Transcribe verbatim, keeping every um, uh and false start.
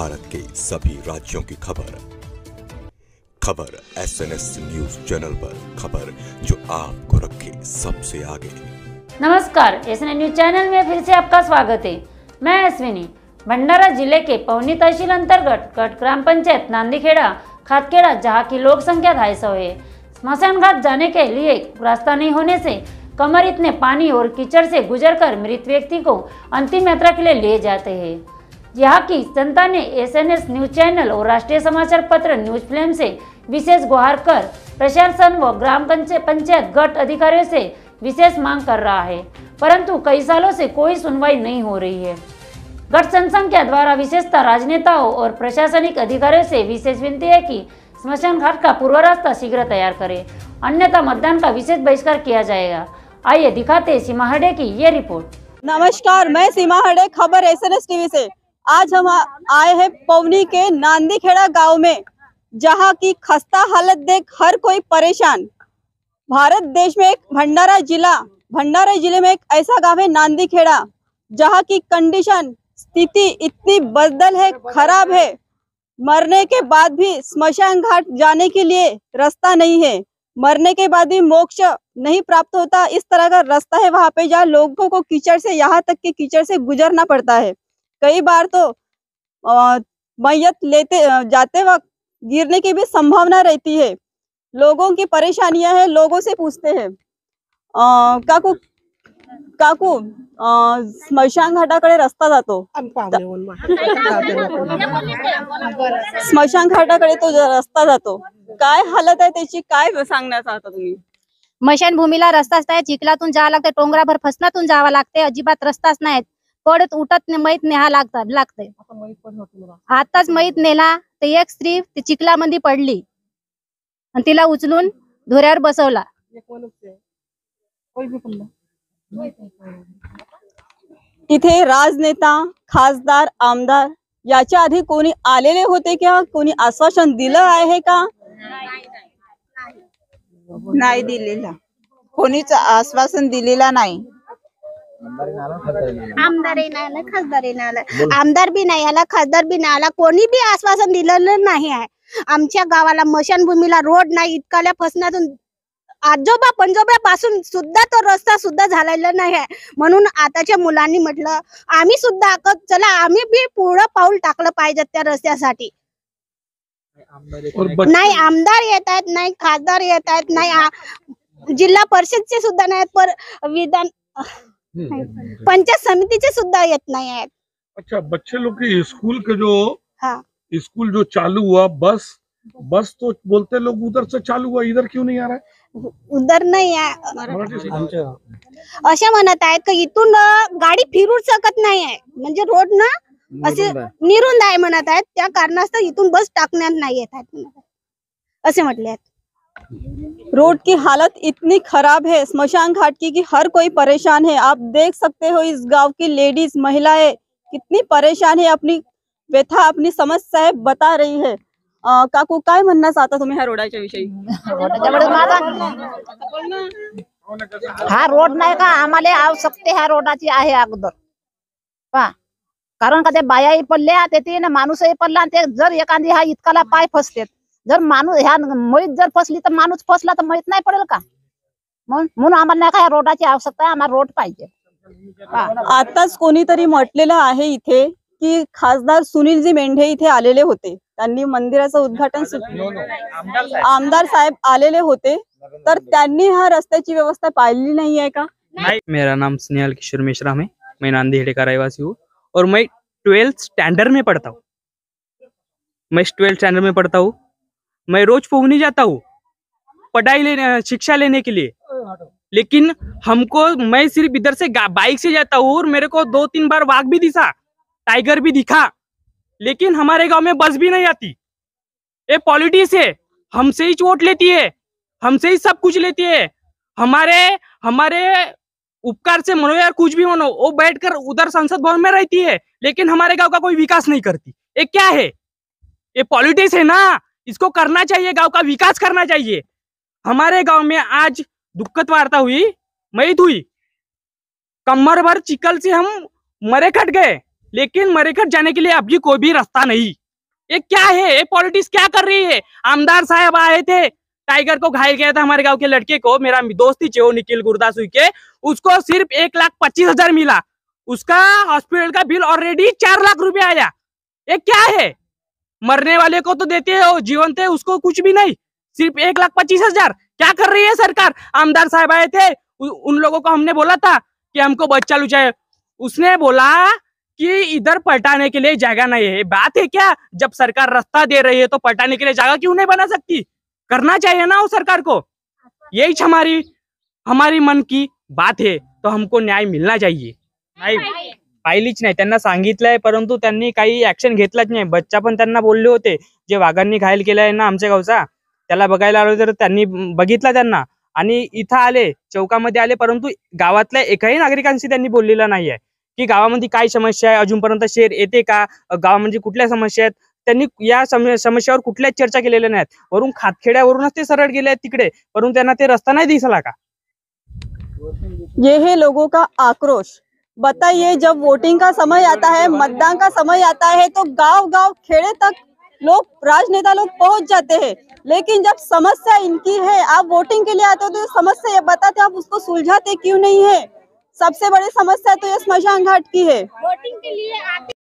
भारत के सभी राज्यों की खबर खबर S N S news channel पर, खबर जो आपको रखे सबसे आगे। नमस्कार, S N S news channel में फिर से आपका स्वागत है। मैं अश्विनी। भंडारा जिले के पवनी तहसील अंतर्गत कट ग्राम पंचायत नांदीखेड़ा खातखेड़ा, जहाँ की लोक संख्या ढाई सौ है, स्मशान घाट जाने के लिए रास्ता नहीं होने से कमर इतने पानी और कीचड़ से गुजरकर मृत व्यक्ति को अंतिम यात्रा के लिए ले जाते हैं। यहाँ की जनता ने S N S news channel और राष्ट्रीय समाचार पत्र न्यूज फ्लेम से विशेष गुहार कर प्रशासन व ग्राम पंचायत गट अधिकारियों से विशेष मांग कर रहा है, परंतु कई सालों से कोई सुनवाई नहीं हो रही है। गट जनसंख्या द्वारा विशेषतः राजनेताओं और प्रशासनिक अधिकारियों से विशेष विनती है कि स्मशान घाट का पूर्व रास्ता शीघ्र तैयार करें, अन्यथा मतदान का विशेष बहिष्कार किया जाएगा। आइए दिखाते सीमा हडे की ये रिपोर्ट। नमस्कार, मैं सीमा हडे, खबर एस एन एस टीवी से। आज हम आए हैं पवनी के नांदीखेड़ा गांव में, जहां की खस्ता हालत देख हर कोई परेशान। भारत देश में एक भंडारा जिला भंडारा जिले में एक ऐसा गांव है नांदीखेड़ा, जहां की कंडीशन स्थिति इतनी बदल है, खराब है। मरने के बाद भी स्मशान घाट जाने के लिए रास्ता नहीं है, मरने के बाद भी मोक्ष नहीं प्राप्त होता। इस तरह का रास्ता है वहां पे, जहाँ लोगों को कीचड़ से, यहाँ तक कि कीचड़ से गुजरना पड़ता है। कई बार तो मैयत लेते जाते वक्त गिरने की भी संभावना रहती है। लोगों की परेशानियां है, लोगों से पूछते हैं। अ, काकू काकू स्मशान घाटाकडे रस्ता जातो, स्मशान घाटाकडे तो रस्ता जातो, काय हालत आहे त्याची, काय सांगण्याचा आता तुम्ही? स्मशानभूमीला रस्ताच नाही, चिखलातून जावं लागते, डोंगराभर फसनातून जावं लागते, अजिबात रस्ताच नाही। पडत उठत मैत नेहा लागतात लागते। आताच मैत नेला तर एक स्त्री ती चिखलामध्ये पडली आणि तिला उचलून धोऱ्यावर बसवला। इथे राजनेता, खासदार, आमदार याच्या आधी कोणी आलेले होते का? कोणी आश्वासन दिलं आहे का? नाही दिलेला, कोणीच आश्वासन दिलेला नाही। आमदारही नाही आला, खासदारही नाही आला, आमदार बी नाही आला, खासदार बी नाही आला, कोणी बी आश्वासन दिलेलं नाही आहे। आमच्या गावाला मशानभूमीला रोड नाही, इतकाल्या फसनातून आजोबा पंजोबापासून सुद्धा तो रस्ता सुद्धा झालेला नाही आहे। म्हणून आताच्या मुलांनी म्हटलं आम्ही सुद्धा चला आम्ही बी पुढं पाऊल टाकलं पाहिजे त्या रस्त्यासाठी। नाही आमदार येत आहेत, नाही खासदार येत आहेत, नाही जिल्हा परिषदचे सुद्धा नाहीत, पर विधान पंचायत समितीचे सुद्धा येत नाही आहेत। अच्छा, बच्चे लोग के स्कूल के जो हाँ स्कूल जो चालू हुआ, बस बस तो बोलते लोग उधर से चालू हुआ, इधर क्यों नहीं आ रहा है? उधर नाही आहे असे म्हणत आहेत की इथून गाडी फिरू शकत नाही आहे, म्हणजे रोड ना असे निरुंद आहे म्हणत आहेत, त्या कारणास्तव इथून बस टाकण्यात नाही येत आहेत असे म्हटले आहेत। रोड की हालत इतनी खराब है स्मशान घाट की कि हर कोई परेशान है। आप देख सकते हो इस गांव की लेडीज, महिलाएं कितनी परेशान है, अपनी व्यथा, अपनी समस्या है बता रही है। अ, काकू काय म्हणणं चाहता तुम्ही ह्या रोडाच्या विषयी? हा रोड नाही का, आम्हाला आवश्यकते ह्या रोडाची आहे अगोदर पा, कारण का ते बायाही पडल्या, ते ना माणूसही पडला, ते जर एखादी हा इतकाला पाय फसते, जर माणूस ह्या मैत जर फसली तर माणूस फसला तर मैत नाही पडेल का? म्हणून आम्हाला नाही का ह्या रोडाची आवश्यकता आहे, आम्हाला रोड पाहिजे। आताच कोणीतरी म्हटलेलं आहे इथे की खासदार सुनीलजी मेंढे इथे आलेले होते, त्यांनी मंदिराचं उद्घाटन, आमदार साहेब आलेले होते, तर त्यांनी हा रस्त्याची व्यवस्था पाहिली नहीं है का? मेरा नाम स्नेहल किशोर मिश्रा है, मैं नांदीखेड़े का रहवासी हूँ और मैं ट्वेल्थ स्टैंडर्ड में पढ़ता हूँ। मैं ट्वेल्थ स्टैंडर्ड में पढ़ता हूँ। मैं रोज पवनी जाता हूँ पढ़ाई लेने, शिक्षा लेने के लिए, लेकिन हमको, मैं सिर्फ इधर से बाइक से जाता हूँ और मेरे को दो तीन बार वाघ भी दिखा, टाइगर भी दिखा, लेकिन हमारे गांव में बस भी नहीं आती। ये पॉलिटिक्स है, हमसे ही वोट लेती है, हमसे ही सब कुछ लेती है। हमारे हमारे उपकार से मनो यार कुछ भी मनो, वो बैठकर उधर संसद भवन में रहती है, लेकिन हमारे गांव का कोई विकास नहीं करती। ये क्या है? ये पॉलिटिक्स है ना, इसको करना चाहिए, गांव का विकास करना चाहिए। हमारे गांव में आज दुखद वार्ता हुई, मैत हुई, कमर भर चिकल से हम मरे कट गए, लेकिन मरेघट जाने के लिए अभी कोई भी रास्ता नहीं। ये क्या है, ये पॉलिटिक्स क्या कर रही है? आमदार साहब आए थे, टाइगर को घायल किया था हमारे गांव के लड़के को, मेरा दोस्ती चो निखिल गुरदास के, उसको सिर्फ एक लाख पच्चीस हजार मिला, उसका हॉस्पिटल का बिल ऑलरेडी चार लाख रुपए आया। ये क्या है? मरने वाले को तो देते हो, जीवंत है उसको कुछ भी नहीं, सिर्फ एक लाख पच्चीस हजार। क्या कर रही है सरकार? आमदार साहब आए थे, उ, उन लोगों को हमने बोला था कि हमको बस चालू चाहिए, उसने बोला कि इधर पलटाने के लिए जगह नहीं है। बात है क्या? जब सरकार रास्ता दे रही है तो पलटाने के लिए जगह क्यों नहीं बना सकती? करना चाहिए ना वो सरकार को। यही हमारी हमारी मन की बात है, तो हमको न्याय मिळना चाहिए। नाही पाहिलीच नाही, त्यांना सांगितलंय परंतु त्यांनी काही ऍक्शन घेतलाच नाही। बच्चा पण त्यांना बोलले होते, जे वाघांनी घायल केलाय ना आमच्या गावचा, त्याला बघायला आलो तर त्यांनी बघितला त्यांना आणि इथं आले, चौकामध्ये आले, परंतु गावातल्या एकाही नागरिकांशी त्यांनी बोललेला नाहीये की गावामध्ये काय समस्या आहे, अजूनपर्यंत शेर येते का, गावामध्ये कुठल्या समस्या आहेत, त्यांनी या समस्यावर कुठल्याच चर्चा केलेल्या नाहीत। वरून खातखेड्यावरूनच ते सरळ गेले तिकडे, परंतु त्यांना ते रस्ता नाही दिसला का? ये है लोगों का आक्रोश। बताइए, जब वोटिंग का समय आता है, मतदान का समय आता है, तो गांव गांव खेड़े तक लोग राजनेता लोग पहुंच जाते हैं, लेकिन जब समस्या इनकी है, आप वोटिंग के लिए आते हो तो समस्या ये बताते, आप उसको सुलझाते क्यों नहीं है? सबसे बड़ी समस्या तो ये स्मशान घाट की है। वोटिंग के लिए आते